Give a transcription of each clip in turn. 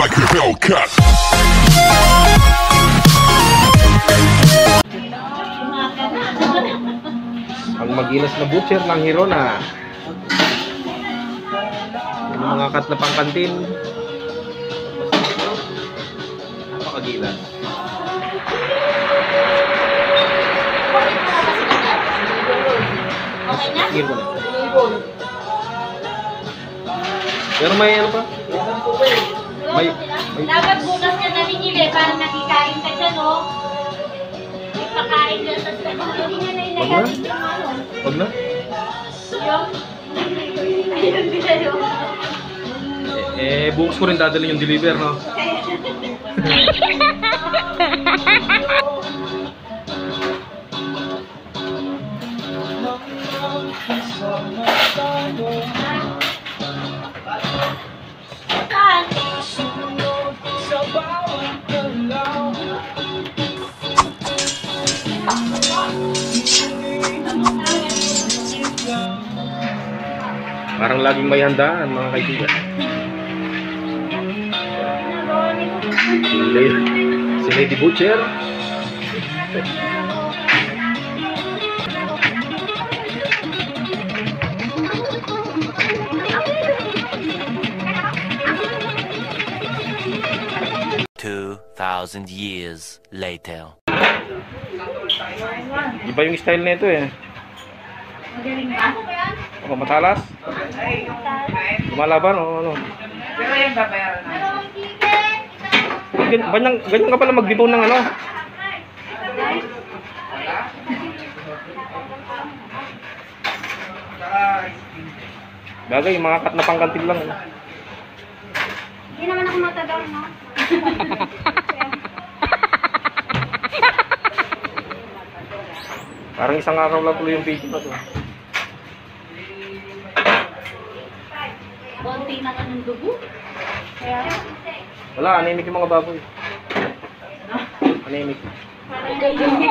like a Hellcat. Ang magilas na butcher ng Hirona. Yung mga kat na pangkantin. Napakagilas. Okay na? Hirona. Pero may ano pa? May dapat bukas ka namimili para nakikain ka dyan, no? May pakain dyan sa sabaw. Hindi niya na inagamit yung ano. Wag na? Yung... Ayun, binayo. Bukas ko rin dadalhin yung deliver, no? Parang laging may handaan, mga kaibigan. Si Lady Butcher. $2,000 years later. Iba yung style nito eh. Magaling ba? O matalas? Lumalaban o ano? Pero yung babayaran na. Ganyan ka pala magdibaw ng ano? Bagay, mga kat na pangkantil lang. Hindi naman ako matagal, no? Parang isang araw lang tuloy yung video na to. Konti na ka ng dugo. Kaya... Wala, anemic yung mga baboy. Anemic. Parang galing.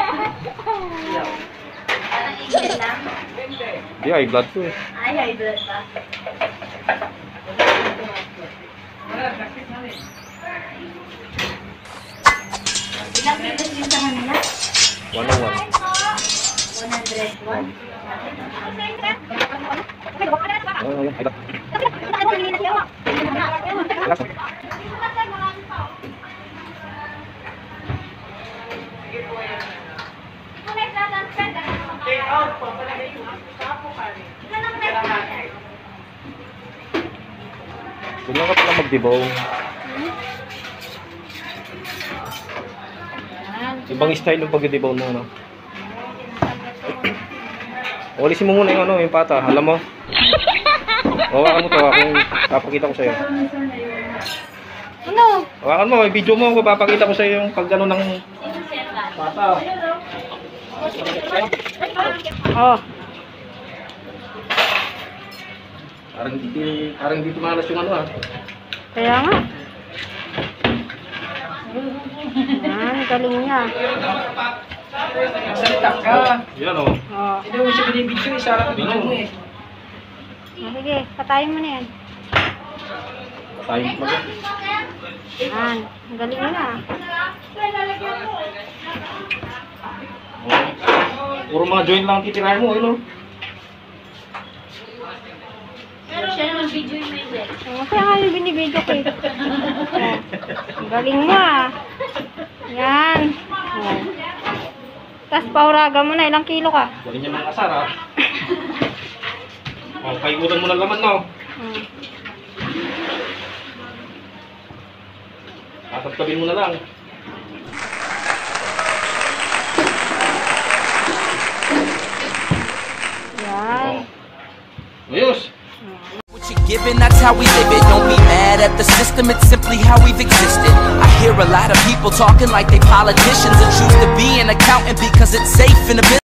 Parang ingel lang. Di, high blood to eh. Ay, high blood ba? Ilang kilos yun sa kanila? 101. 101. Oh, yan, high blood. Take out po, palagay yung sapo ka rin. Ganyan ka pala magdibaw. Ibang style yung pagdibaw mo, no? Walisin mo muna yung ano, yung pata. Alam mo? Hawakan mo to, akong papakita ko sa'yo. Ano? Hawakan mo, may video mo, papakita ko sa'yo yung pag gano'n ng pata. Oh. Parang hindi tumalas yung ano ha. Kaya nga. Galing niya. Salita ka. Yan o. Oh. Hindi mo siya binibidyo, isa lang ang video mo eh. Sige, patayin mo na yan. Patayin mo mag Yan. Galing niya. Puro mga joint lang titirahin mo, yun o. Pero siya naman video yung may wet. Kaya nga yung binibidyo ko eh. Oh. Galing mo ah. Yan. Oh. Tapos pauraga mo na, ilang kilo ka? Galing niya mga asar ha. O, paikutan mo ng laman no. Tatagtabin mo na lang. Yan. Ayos. What you're given, that's how we live it. Don't be mad at the system, it's simply how we've existed. I hear a lot of people talking like they politicians and choose to be an accountant because it's safe in a business.